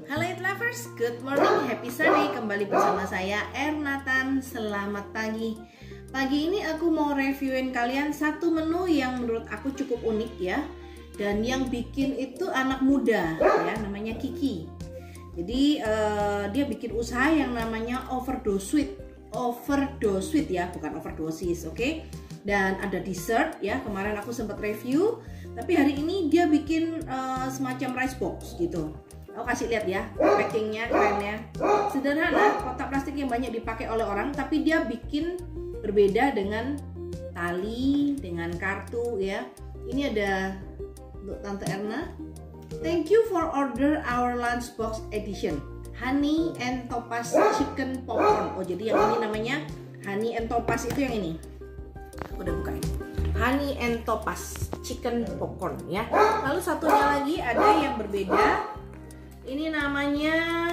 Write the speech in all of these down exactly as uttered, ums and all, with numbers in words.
Halo Eat Lovers, good morning, happy Sunday. Kembali bersama saya Ernatan. Selamat pagi. Pagi ini aku mau reviewin kalian satu menu yang menurut aku cukup unik ya. Dan yang bikin itu anak muda ya, namanya Kiki. Jadi uh, dia bikin usaha yang namanya overdose sweet. Overdose sweet ya, bukan overdosis, oke? Okay? Dan ada dessert ya, kemarin aku sempat review. Tapi hari ini dia bikin uh, semacam rice box gitu. Aku kasih lihat ya, packingnya kerennya. Sederhana, kotak plastik yang banyak dipakai oleh orang, tapi dia bikin berbeda dengan tali, dengan kartu ya. Ini ada untuk Tante Erna. Thank you for order our lunchbox edition. Honey and Topaz chicken popcorn. Oh, jadi yang ini namanya Honey and Topaz, itu yang ini. Aku udah buka ini. Honey and Topaz chicken popcorn ya. Lalu satunya lagi ada yang berbeda. Ini namanya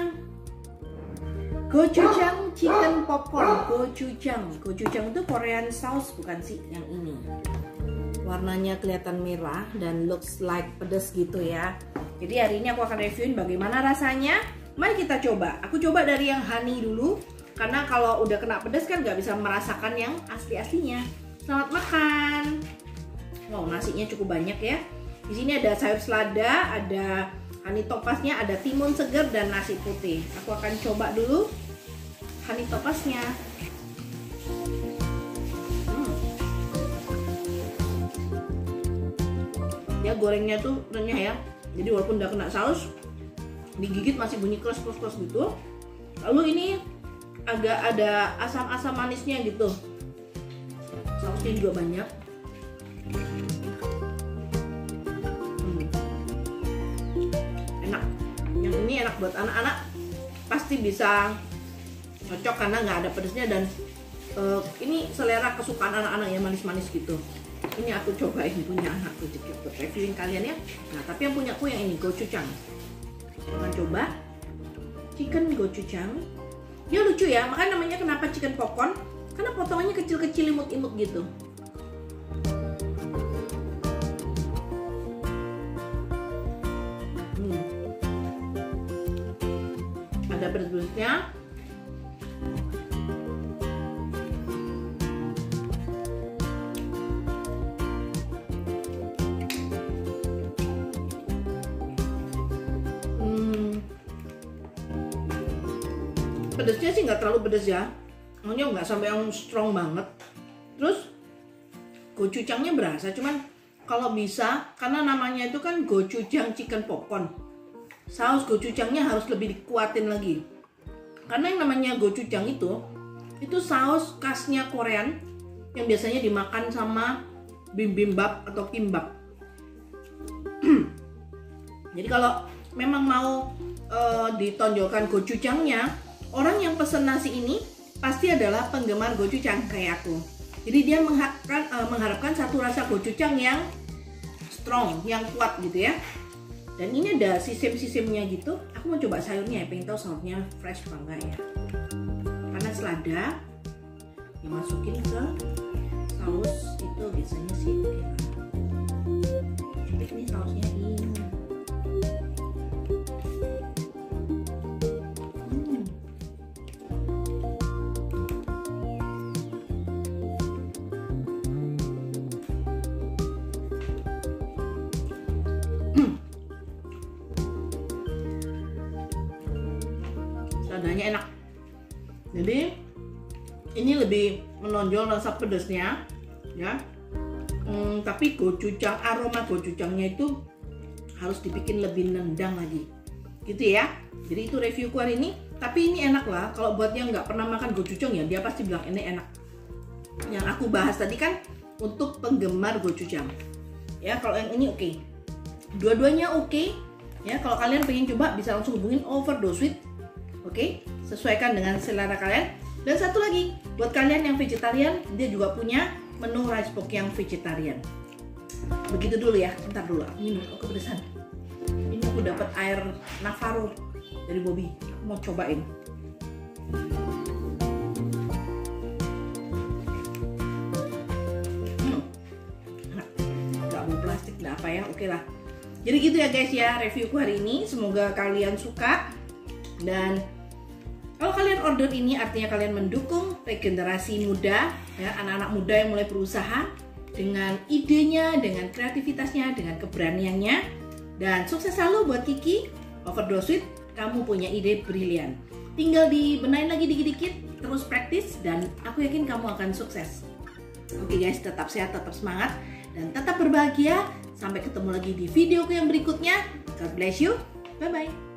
gochujang chicken popcorn. Gochujang, gochujang itu Korean sauce bukan sih yang ini. Warnanya kelihatan merah dan looks like pedas gitu ya. Jadi hari ini aku akan reviewin bagaimana rasanya. Mari kita coba. Aku coba dari yang honey dulu karena kalau udah kena pedas kan nggak bisa merasakan yang asli-aslinya. Selamat makan. Wow, nasinya cukup banyak ya. Di sini ada sayur selada, ada honey topaznya, ada timun segar dan nasi putih. Aku akan coba dulu honey topaznya. Hmm. Ya gorengnya tuh renyah ya. Jadi walaupun udah kena saus, digigit masih bunyi kles-kles gitu. Lalu ini agak ada asam-asam manisnya gitu. Sausnya juga banyak. Yang ini enak buat anak-anak, pasti bisa cocok karena nggak ada pedasnya dan uh, ini selera kesukaan anak-anak ya, manis-manis gitu. Ini aku cobain punya anakku juga buat reviewin kalian ya. Nah tapi yang punya aku yang ini gochujang. Kita coba chicken gochujang. Dia lucu ya, makanya namanya kenapa chicken popcorn, karena potongannya kecil-kecil, imut-imut gitu. Ada pedas-pedasnya. Hmm. Pedasnya sih nggak terlalu pedas ya. Makanya nggak sampai yang strong banget. Terus gochujangnya berasa, cuman kalau bisa karena namanya itu kan gochujang chicken popcorn. Saus gochujangnya harus lebih dikuatin lagi. Karena yang namanya gochujang itu itu saus khasnya Korean yang biasanya dimakan sama bibimbap atau kimbap. Jadi kalau memang mau uh, ditonjolkan gochujangnya, orang yang pesen nasi ini pasti adalah penggemar gochujang kayak aku. Jadi dia mengharapkan uh, mengharapkan satu rasa gochujang yang strong, yang kuat gitu ya. Dan ini ada sisim-sisimnya gitu. Aku mau coba sayurnya ya, pengen tahu sayurnya fresh apa enggak ya. Karena selada dimasukin ke saus itu biasanya sih oke lah. Tapi ini sausnya ini. Seadanya enak. Jadi ini lebih menonjol rasa pedasnya ya. Hmm, tapi gochujang, aroma gochujangnya itu harus dibikin lebih nendang lagi gitu ya. Jadi itu reviewku hari ini. Tapi ini enak lah. Kalau buat yang nggak pernah makan gochujang ya, dia pasti bilang ini enak. Yang aku bahas tadi kan untuk penggemar gochujang ya. Kalau yang ini oke, okay. Dua-duanya oke okay. Ya. Kalau kalian pengen coba bisa langsung hubungin Overdose Sweet. Oke, okay, sesuaikan dengan selera kalian. Dan satu lagi, buat kalian yang vegetarian, dia juga punya menu rice box yang vegetarian. Begitu dulu ya, bentar dulu. Aku minum, aku kepedesan. Ini aku dapat air Navarro dari Bobby. Aku mau cobain. Hmm, enak. Gak mau plastik, gak apa ya, oke lah. Jadi gitu ya guys ya, reviewku hari ini. Semoga kalian suka. Dan kalau kalian order ini artinya kalian mendukung regenerasi muda, ya, anak-anak muda yang mulai berusaha dengan idenya, dengan kreativitasnya, dengan keberaniannya. Dan sukses selalu buat Kiki, Overdose Sweet, kamu punya ide brilian. Tinggal dibenahin lagi dikit-dikit, terus praktis, dan aku yakin kamu akan sukses. Oke guys, tetap sehat, tetap semangat, dan tetap berbahagia. Sampai ketemu lagi di videoku yang berikutnya. God bless you. Bye-bye.